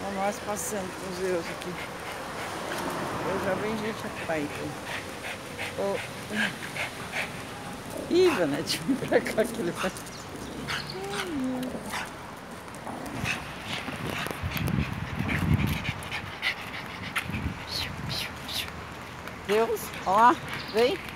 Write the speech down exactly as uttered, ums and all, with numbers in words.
Só nós passando com os erros aqui. Eu já vem gente a pai, então. Oh. Ih, Vanete, vem pra cá que ele vai. Deus, ó lá, vem.